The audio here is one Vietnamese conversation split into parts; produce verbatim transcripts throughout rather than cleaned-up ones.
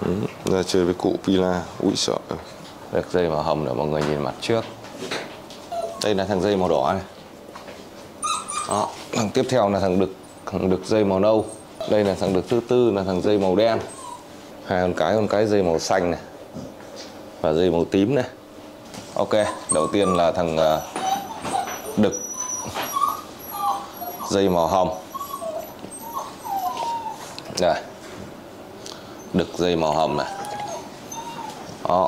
Ừ, ra chơi với cụ Pila. Úi sợ. Được dây màu hồng để mọi người nhìn mặt trước. Đây là thằng dây màu đỏ này. Đó, thằng tiếp theo là thằng đực, thằng đực dây màu nâu. Đây là thằng đực thứ tư là thằng dây màu đen. Hai con cái, con cái dây màu xanh này và dây màu tím này. Ok, đầu tiên là thằng uh, đực dây màu hồng. Đây, đực dây màu hồng này. Đó,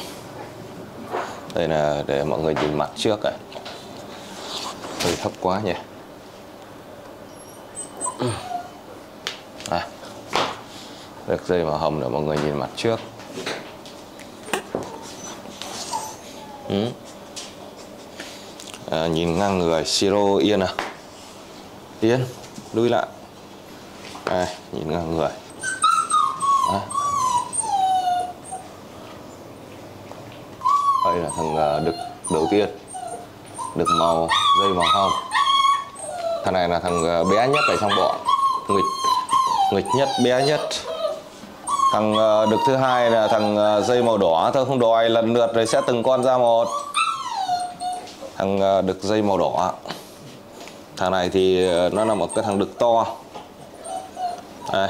đây là để mọi người nhìn mặt trước này. Hơi thấp quá nhỉ. À, đực dây màu hồng để mọi người nhìn mặt trước. Ừ. À, nhìn ngang người. Siro yên à, yên lui lại. À, nhìn ngang người. À. Đây là thằng đực đầu tiên, đực màu dây màu hồng. Thằng này là thằng bé nhất ở trong bọn, nghịch nghịch nhất, bé nhất. Thằng đực thứ hai là thằng dây màu đỏ. Tôi không đòi, lần lượt rồi sẽ từng con ra một. Thằng đực dây màu đỏ. Thằng này thì nó là một cái thằng đực to. Đây,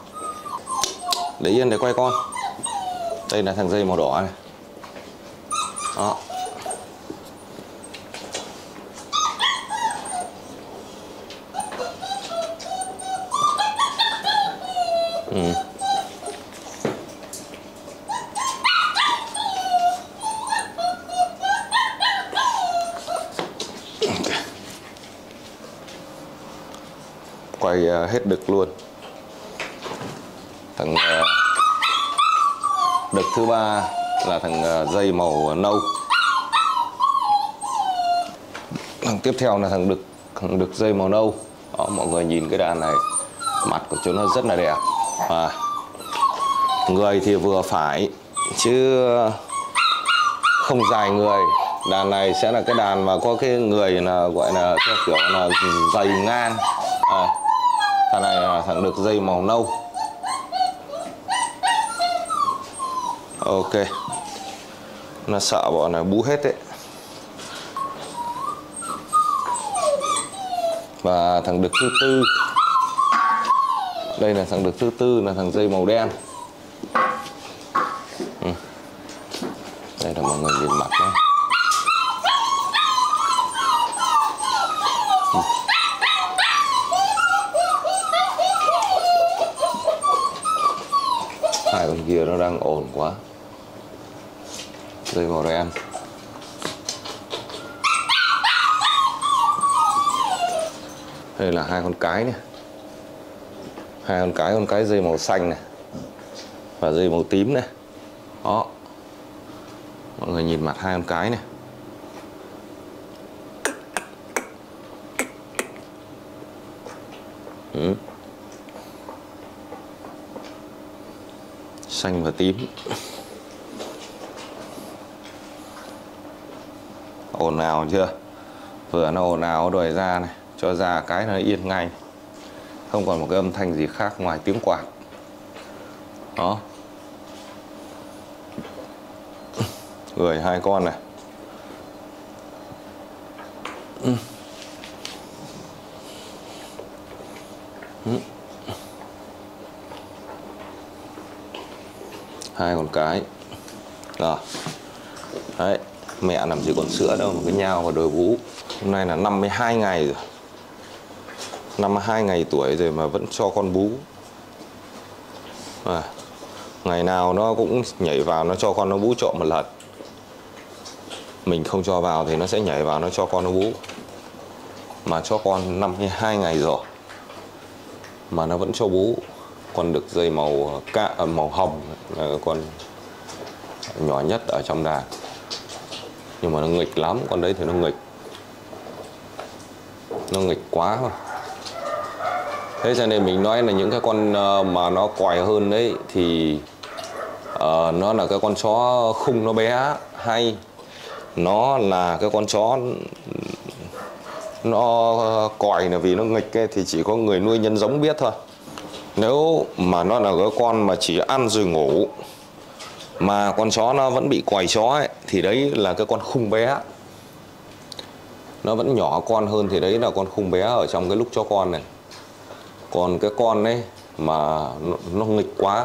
để yên để quay con. Đây là thằng dây màu đỏ này. Đó. Ừ. Quay hết đực luôn. Thằng đực thứ ba là thằng dây màu nâu. Thằng tiếp theo là thằng đực thằng đực dây màu nâu. Đó, mọi người nhìn cái đàn này, mặt của chúng nó rất là đẹp. À, người thì vừa phải chứ không dài người. Đàn này sẽ là cái đàn mà có cái người là gọi là theo kiểu là dày ngang. À, thằng này là thằng đực dây màu nâu. Ok, nó sợ bọn này bú hết đấy. Và thằng đực thứ tư, đây là thằng đực thứ tư là thằng dây màu đen. Ừ. Đây là mọi người nhìn mặt nhé. Ừ. Hai con kia nó đang ồn quá. Dây màu đen. Đây là hai con cái này. Hai con cái, con cái dây màu xanh này và dây màu tím này. Đó, mọi người nhìn mặt hai con cái này. Ừ. Xanh và tím. Ồn ào chưa? Vừa nó ồn ào đòi ra này, cho ra cái nó yên ngay, không còn một cái âm thanh gì khác ngoài tiếng quạt. Đó, người hai con này. Ừ. Ừ. Hai con cái. Rồi. Đấy, mẹ làm gì còn sữa đâu mà cái nhao và đồi vú. Hôm nay là năm mươi hai ngày rồi, năm mươi hai ngày tuổi rồi mà vẫn cho con bú. À, ngày nào nó cũng nhảy vào nó cho con nó bú trộm một lần. Mình không cho vào thì nó sẽ nhảy vào nó cho con nó bú. Mà cho con năm mươi hai ngày rồi mà nó vẫn cho bú. Con đực dây màu cạ, màu hồng là con nhỏ nhất ở trong đàn. Nhưng mà nó nghịch lắm, con đấy thì nó nghịch. Nó nghịch quá mà. Thế cho nên mình nói là những cái con mà nó còi hơn đấy thì uh, nó là cái con chó khung nó bé, hay nó là cái con chó nó còi là vì nó nghịch ấy, thì chỉ có người nuôi nhân giống biết thôi. Nếu mà nó là cái con mà chỉ ăn rồi ngủ mà con chó nó vẫn bị quài chó ấy, thì đấy là cái con khung bé. Nó vẫn nhỏ con hơn thì đấy là con khung bé ở trong cái lúc chó con này. Còn cái con ấy mà nó, nó nghịch quá,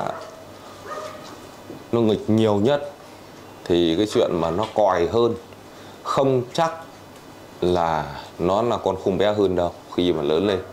nó nghịch nhiều nhất thì cái chuyện mà nó còi hơn không chắc là nó là con khung bé hơn đâu khi mà lớn lên.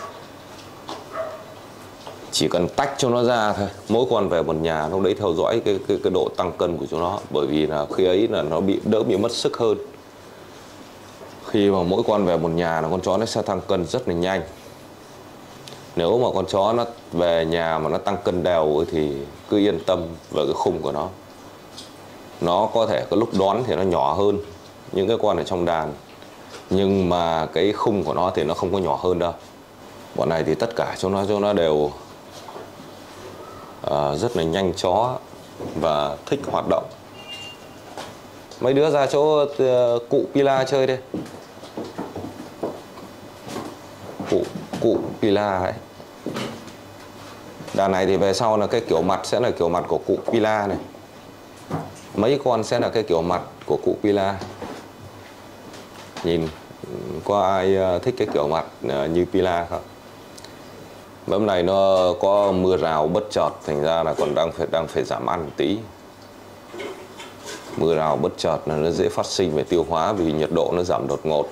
Chỉ cần tách cho nó ra thôi, mỗi con về một nhà, lúc đấy theo dõi cái, cái, cái độ tăng cân của chúng nó. Bởi vì là khi ấy là nó bị đỡ bị mất sức hơn. Khi mà mỗi con về một nhà là con chó nó sẽ tăng cân rất là nhanh. Nếu mà con chó nó về nhà mà nó tăng cân đều thì cứ yên tâm về cái khung của nó. Nó có thể cái lúc đón thì nó nhỏ hơn những cái con ở trong đàn, nhưng mà cái khung của nó thì nó không có nhỏ hơn đâu. Bọn này thì tất cả chúng nó chúng nó đều à, rất là nhanh chó và thích hoạt động. Mấy đứa ra chỗ uh, cụ Pila chơi đi. Cụ cụ Pila ấy. Đàn này thì về sau là cái kiểu mặt sẽ là kiểu mặt của cụ Pila này. Mấy con sẽ là cái kiểu mặt của cụ Pila. Nhìn có ai thích cái kiểu mặt như Pila không? Bữa này nó có mưa rào bất chợt, thành ra là còn đang phải đang phải giảm ăn một tí. Mưa rào bất chợt là nó dễ phát sinh về tiêu hóa vì nhiệt độ nó giảm đột ngột.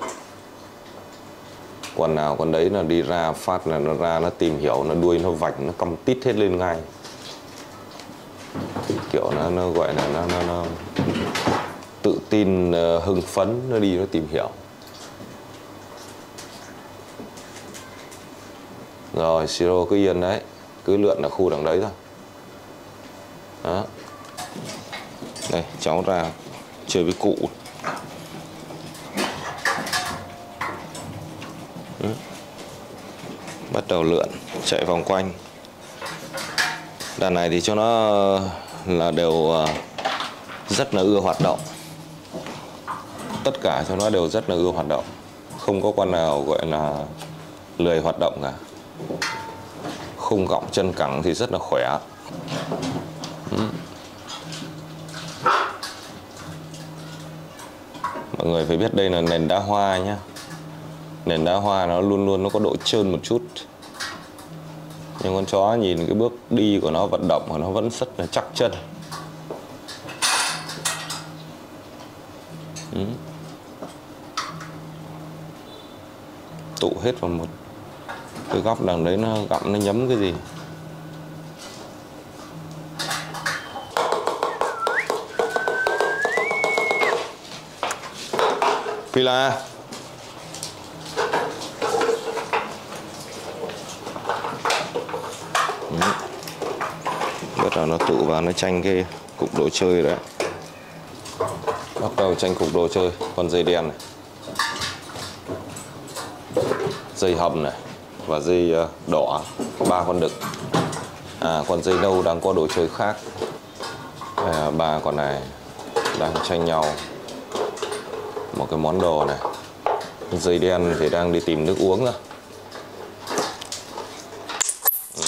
Con nào con đấy là đi ra phát là nó ra nó tìm hiểu, nó đuôi nó vạch, nó cong tít hết lên ngay. Kiểu nó, nó gọi là nó, nó, nó tự tin, hưng phấn, nó đi nó tìm hiểu. Rồi Siro cứ yên đấy, cứ lượn ở khu đằng đấy thôi. Đó. Đây cháu ra chơi với cụ. Ừ. Bắt đầu lượn chạy vòng quanh. Đàn này thì cho nó là đều rất là ưa hoạt động. Tất cả cho nó đều rất là ưa hoạt động. Không có con nào gọi là lười hoạt động cả. Khung gọng chân cẳng thì rất là khỏe. Ừ. Mọi người phải biết đây là nền đá hoa nhá. Nền đá hoa nó luôn luôn nó có độ trơn một chút. Nhưng con chó nhìn cái bước đi của nó, vận động của nó vẫn rất là chắc chân. Ừ. Tụ hết vào một cái góc đằng đấy, nó gặm nó nhấm cái gì. Pila. Ừ. Bắt đầu nó tụ vào nó tranh cái cục đồ chơi đấy. Bắt đầu tranh cục đồ chơi. Con dây đen này, dây hầm này và dây đỏ, ba con đực. À, con dây nâu đang có đồ chơi khác. À, ba con này đang tranh nhau một cái món đồ này. Dây đen thì đang đi tìm nước uống rồi. Ừ.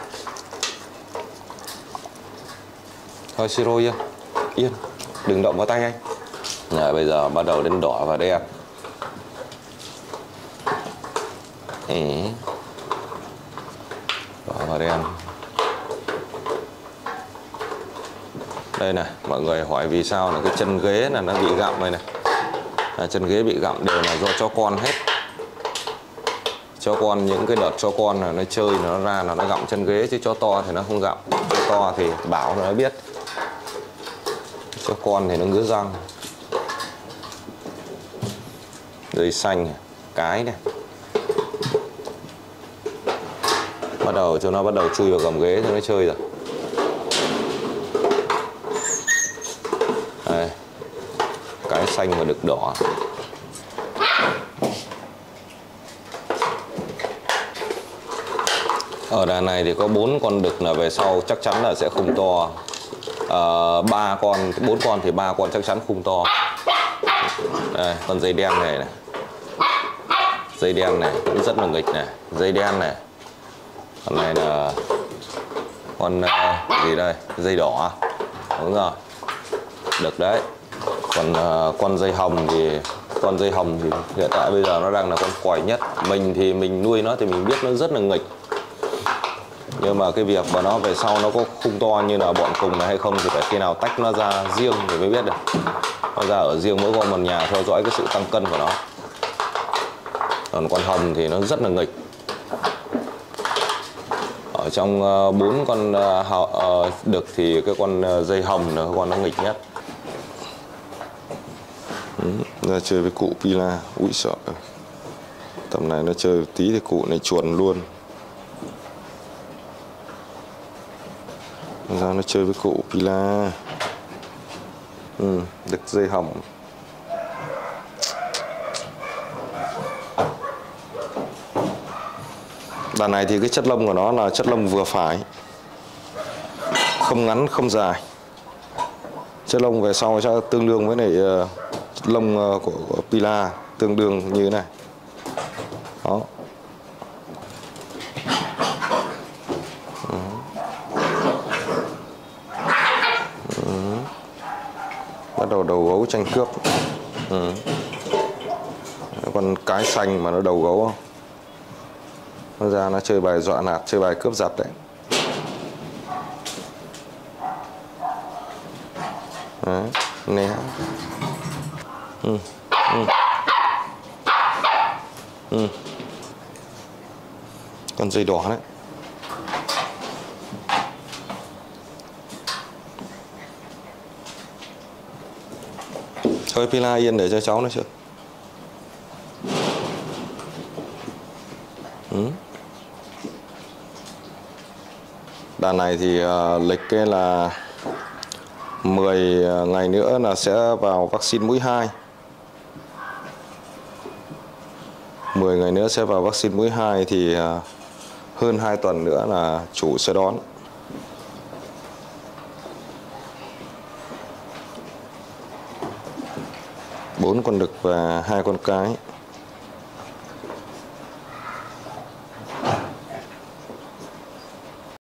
Thôi Siro yên, yên, đừng động vào tay anh. Rồi bây giờ bắt đầu đến đỏ và đen. Ừ. Đỏ và đen. Đây này, mọi người hỏi vì sao là cái chân ghế là nó bị gặm này này. À, chân ghế bị gặm đều là do chó con hết. Chó con, những cái đợt chó con là nó chơi nó ra là nó gặm chân ghế, chứ chó to thì nó không gặm. Chó to thì bảo nó biết. Chó con thì nó ngứa răng. Dây xanh này, cái này. Bắt đầu cho nó bắt đầu chui vào gầm ghế cho nó chơi rồi. Đây. Cái xanh và đực đỏ. Ở đàn này thì có bốn con đực là về sau chắc chắn là sẽ khung to. ba à, con, bốn con thì ba con chắc chắn khung to. Đây, con dây đen này này. Dây đen này cũng rất là nghịch này. Dây đen này Con này là con uh, gì đây, dây đỏ, đúng rồi, được đấy. Còn uh, con dây hồng thì con dây hồng thì hiện tại bây giờ nó đang là con quỏi nhất. Mình thì mình nuôi nó thì mình biết nó rất là nghịch, nhưng mà cái việc mà nó về sau nó có khung to như là bọn cùng này hay không thì phải khi nào tách nó ra riêng thì mới biết được. Nó ra ở riêng mỗi con một nhà theo dõi cái sự tăng cân của nó. Còn con hồng thì nó rất là nghịch. Ở trong bốn uh, con uh, uh, đực thì cái con uh, dây hồng là con nó nghịch nhất. Ừ, ra chơi với cụ Pila, ui sợ. Tầm này nó chơi tí thì cụ này chuồn luôn. Ra nó chơi với cụ Pila. Ừ, đực dây hồng. Đàn này thì cái chất lông của nó là chất lông vừa phải, không ngắn không dài. Chất lông về sau sẽ tương đương với lại uh, lông uh, của, của Pila, tương đương như thế này. Đó. Ừ. Ừ. Bắt đầu đầu gấu tranh cướp. Ừ. Con cái xanh mà nó đầu gấu không? Nó ra nó chơi bài dọa nạt, chơi bài cướp giật đấy. Đấy, né. Ừ. Ừ. Ừ. Con dây đỏ đấy. Thôi Pila yên để cho cháu nó chơi. Ừ. Đàn này thì uh, lịch cái là mười ngày nữa là sẽ vào vaccine mũi hai. mười ngày nữa sẽ vào vaccine mũi hai thì uh, hơn hai tuần nữa là chủ sẽ đón. Bốn con đực và hai con cái.